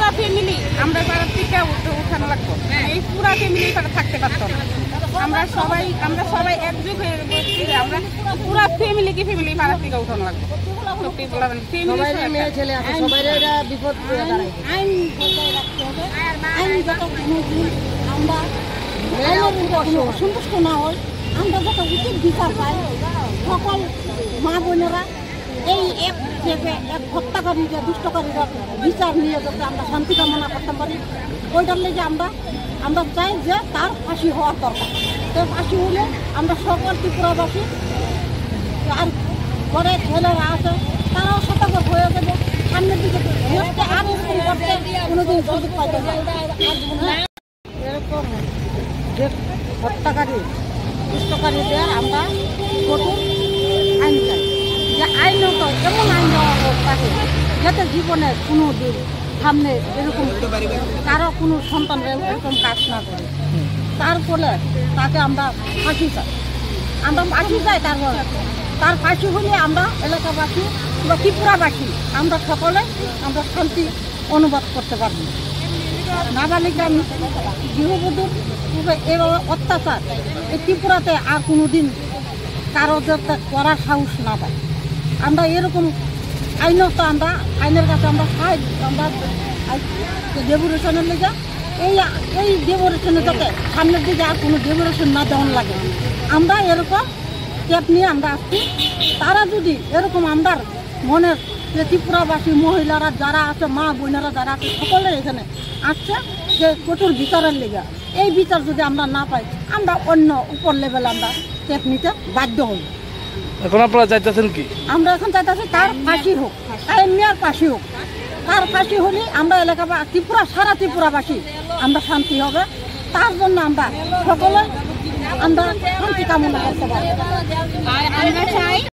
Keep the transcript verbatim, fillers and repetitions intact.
Family আমরা পাড়ার থেকে উঠানো লাগবো, এই পুরা ফ্যামিলি তারা থাকতে পারতো না। আমরা সবাই আমরা সবাই একজোট হয়ে বলছি যে আমরা পুরা ফ্যামিলিকে ফ্যামিলি পাড়ার থেকে উঠানো লাগবো। সত্যি বলা মানে ফ্যামিলি মেয়ে ছেলে আছে সবাই এরা বিপদ আইন বজায় রাখতে হবে। আইন যত আমরা সন্তুষ্ট না হয়, আমরা যত উচিত বিচার পাই, সকল মা বোনেরা এই এক থেকে এক হত্যাকারীরা দুষ্টকারীরা বিচার নিয়ে যাতে আমরা শান্তি কামনা করতে পারি, ওইটার লেগে আমরা আমরা চাই যে তার ফাঁসি হওয়ার দরকার। তো ফাঁসি হলে আমরা সকল ত্রিপুরাবাসী আর ঘরে ছেলেরা আছে তারাও সতর্ক হয়ে যাবে, সামনের দিকে আর করতে কোনোদিন সুযোগ পাইতে এরকম যে হত্যাকারী দুষ্টকারীদের আমরা কঠোর আইন চাই, যে আইনত এমন আইন দেওয়া হোক তাকে যাতে জীবনে কোনো দিন সামনে এরকম কারো কোনো সন্তান এরকম কাজ না করে। তার ফলে তাকে আমরা ফাঁসি চাই, আমরা ফাঁসি চাই। তারপর তার ফাঁসি হলে আমরা এলাকাবাসী বা ত্রিপুরাবাসী আমরা সকলে আমরা শান্তি অনুভব করতে পারব। নাবালিকা গৃহবধূর এভাবে অত্যাচার এই ত্রিপুরাতে আর কোনো দিন কারো যাতে করার সাহস না পায়। আমরা এরকম আইনত আমরা আইনের কাছে আমরা চাই, আমরা ডেপুটেশনের লেগে এই এই ডেপুটেশনে যাতে সামনের দিকে আর কোনো ডেপুটেশন না দেওয়ান লাগে, আমরা এরকম স্টেপ নিয়ে আমরা আসছি। তারা যদি এরকম আমরা মনের যে ত্রিপুরাবাসী মহিলারা যারা আছে, মা বোনেরা যারা আছে, সকলে এখানে আসছে যে কঠোর বিচারের লেগে, এই বিচার যদি আমরা না পাই আমরা অন্য উপর লেভেলে আমরা স্টেপ নিতে বাধ্য হই। এখন আপনারা চাইতেছেন কি? আমরা এখন চাইতেছি তার ফাঁসি হোক, তার মেয়ের ফাঁসি হোক। তার ফাঁসি হলে আমরা এলাকা বা ত্রিপুরা সারা ত্রিপুরাবাসী আমরা শান্তি হবে। তার জন্য আমরা সকলে আমরা শান্তি কামনা করতে পারি। আমরা চাই